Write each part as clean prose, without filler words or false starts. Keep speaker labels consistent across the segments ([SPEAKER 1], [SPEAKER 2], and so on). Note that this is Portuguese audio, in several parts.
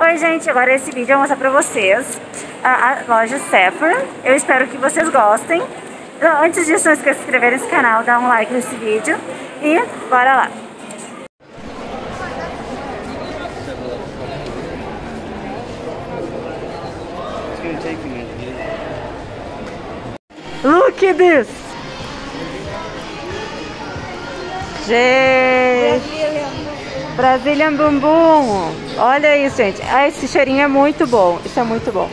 [SPEAKER 1] Oi gente, agora esse vídeo eu vou mostrar pra vocês a loja Sephora. Eu espero que vocês gostem. Antes disso, não esqueça de se inscrever nesse canal, dar um like nesse vídeo e bora lá! Look at this! Gente! Brazilian Bumbum! Olha isso, gente. Ah, esse cheirinho é muito bom. Isso é muito bom.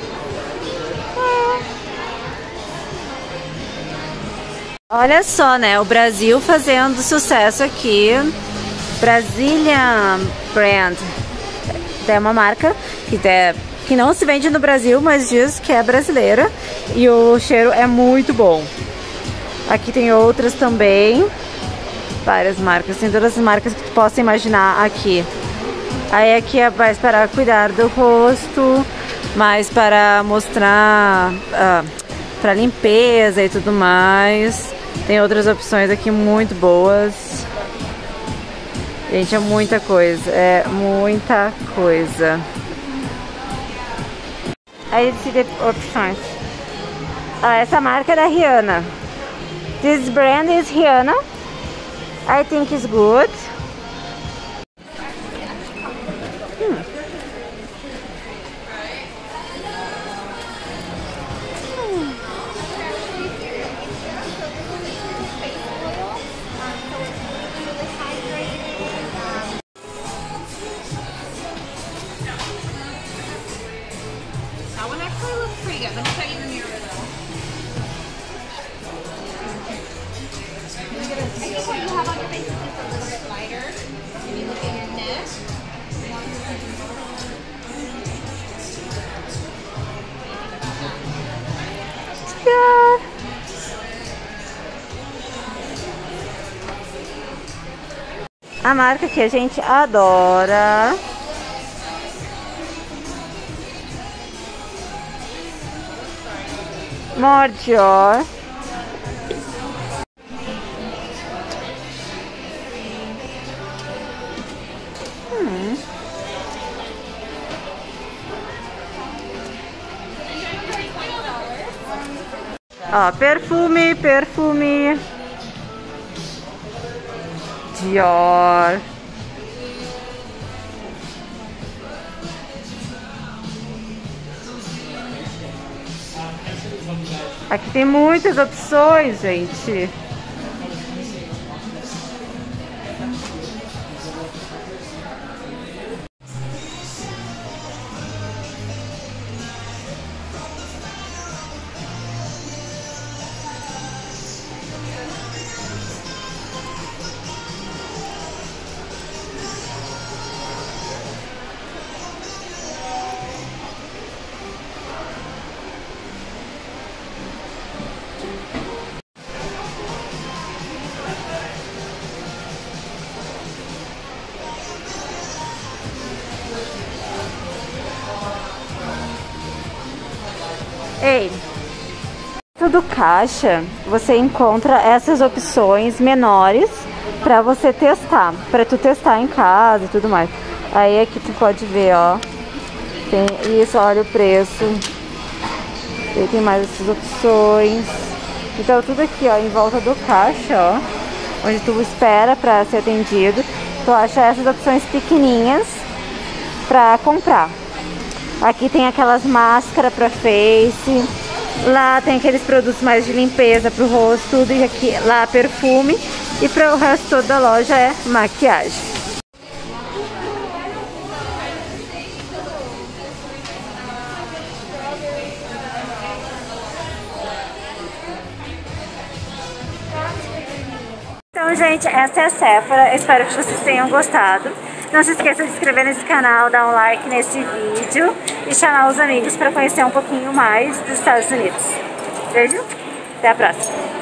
[SPEAKER 1] Olha só, né? O Brasil fazendo sucesso aqui. Brazilian Brand. É uma marca que não se vende no Brasil, mas diz que é brasileira. E o cheiro é muito bom. Aqui tem outras também. Várias marcas, tem todas as marcas que tu possa imaginar aqui. Aí aqui é mais para cuidar do rosto, mais para mostrar para limpeza e tudo mais. Tem outras opções aqui muito boas. Gente, é muita coisa, Aí tem opções. Essa marca é da Rihanna. This brand is Rihanna. I think it's good.
[SPEAKER 2] That one actually looks pretty good. Let me show you the mirror though. I think what you have on your face is just a little bit lighter. If you look at your neck.
[SPEAKER 1] Yeah. A marca que a gente adora. Mordior. Ó, perfume Dior. Aqui tem muitas opções, gente. Ei, dentro do caixa você encontra essas opções menores para você testar, para tu testar em casa e tudo mais. Aí aqui tu pode ver, ó, tem isso, olha o preço. E tem mais essas opções. Então tudo aqui, ó, em volta do caixa, ó, onde tu espera para ser atendido, tu acha essas opções pequenininhas para comprar. Aqui tem aquelas máscaras para face, lá tem aqueles produtos mais de limpeza para o rosto, tudo, e aqui lá perfume, e para o resto todo da loja é maquiagem. Então, gente, essa é a Sephora. Eu espero que vocês tenham gostado. Não se esqueça de se inscrever nesse canal, dar um like nesse vídeo e chamar os amigos para conhecer um pouquinho mais dos Estados Unidos. Beijo, até a próxima!